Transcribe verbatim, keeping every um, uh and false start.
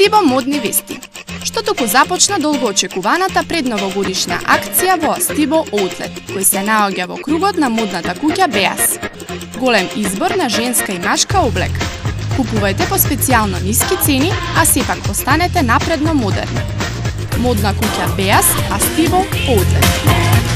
Астибо модни вести. Што току започна долгоочекуваната предновогодишна акција во Astibo-Outlet, кој се наоѓа во кругот на модната куќа Беас. Голем избор на женска и машка облека. Купувајте по специјално ниски цени, а сепак постанете напредно модерни. Модна куќа Беас, Astibo-Outlet.